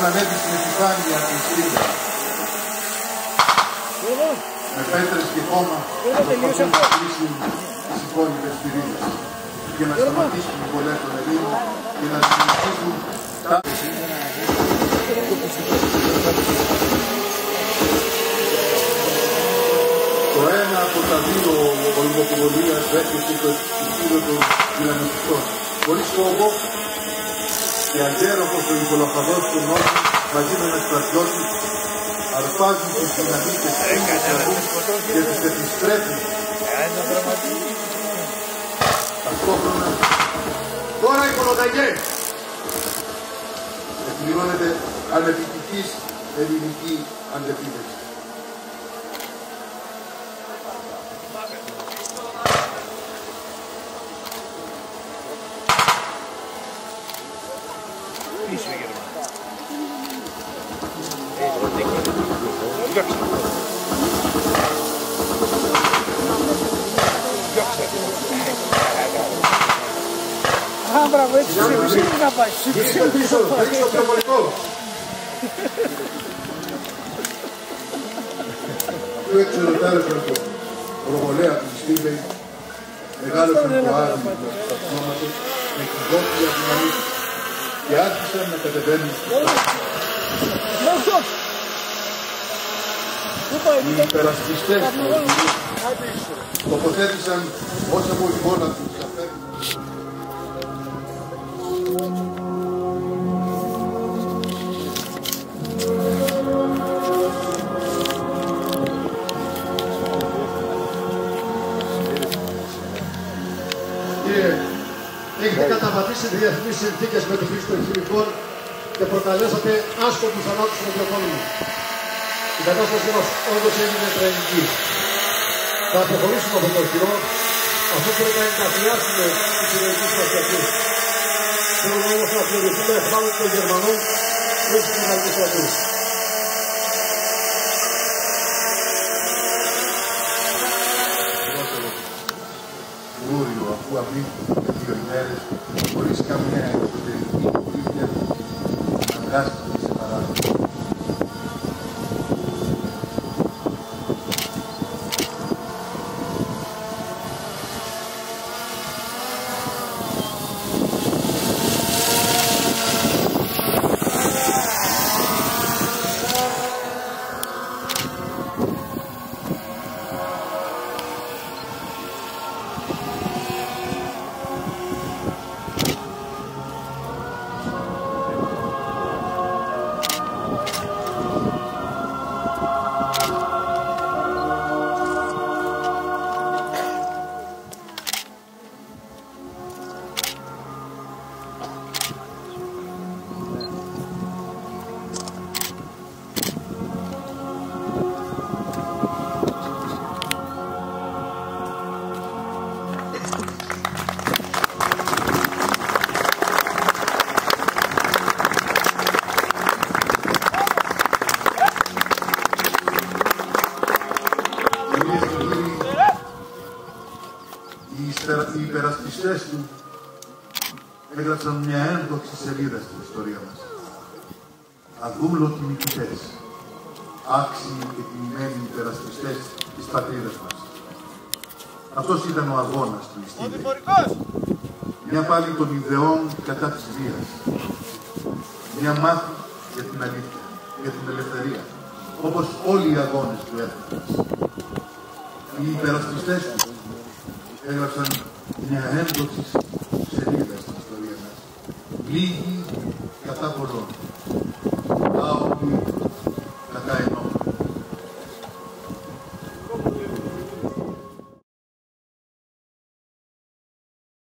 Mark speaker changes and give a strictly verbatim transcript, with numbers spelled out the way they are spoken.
Speaker 1: ανέβει στην επιφάνεια της Ήλιας. Με πέτρες και χώμα να προσπαθούν να κλείσουν τις υπόλοιπες πυρήνες και να σταματήσουν οι πολλές των Ελλήνων και να δημιουργήσουν τα... Το ένα από τα δύο ολιγοποβολίας έρχεται στο επίπεδο των δυναμιστικών. Χωρίς φόβο και αντέροχος ο υπολαφαδός του νόμου μαζί με ένα στρατιώτη αρπάζουν τις δυναμίτες και τις επιστρέφουν. Ταυτόχρονα τώρα οι Κολοταγιές εκπληρώνεται ανεπιτυχής ελληνική αντεπίθεση.
Speaker 2: Πίσω οι Γερμανοί.
Speaker 3: Α, μπράβο, έτσι ψήφι να πάει.
Speaker 1: Ψήφι πίσω, ρίξτε το πυροβολικό. Του εξαιρετάρεσαν το προβολέα του Στίβεϊ, μεγάλωσαν το άδειο του σταθμώματος με εκδόκια δυναμή και άρχισαν να κατεβαίνουν στους τόπους. Οι υπερασπιστές του τοποθέτησαν όσα βολιγόνα τους αφαίρουν. Έχετε καταβατήσει διεθνείς συνθήκες με τη χρήση των χημικών και προκαλέσατε άσκοπους θανάτους στον εκλογόμενο. Η κατάστασή μας όντως έγινε τραγική. Θα αποχωρήσουμε από το χειρό, αφού πρέπει να εγκαθιάσουμε τους ιδεικούς μας στρατούς. Θέλουμε όμως να θεωρηθούμε εχμάλωτοι των Γερμανών προς τους Γερμανικούς στρατούς. Ούριο, αφού αμήνθηκαν δύο ημέρες, χωρίς καμία εξωτερική βοήθεια, αναγκάστηκε σε παράδοση. Οι υπερασπιστές του έγραψαν μια ένδοξη σελίδα στην ιστορία μας. Αδούλωτοι νικητές, άξιοι και τιμημένοι υπερασπιστές της πατρίδας μας. Αυτός ήταν ο αγώνας του Ιστίδη. Μια πάλι των ιδεών κατά της βίας. Μια μάχη για την αλήθεια, για την ελευθερία, όπως όλοι οι αγώνες του έθνους. Οι υπερασπιστές του έγραψαν μια ένδοξη σελίδα στην ιστορία μας. Λίγοι κατά πολλών.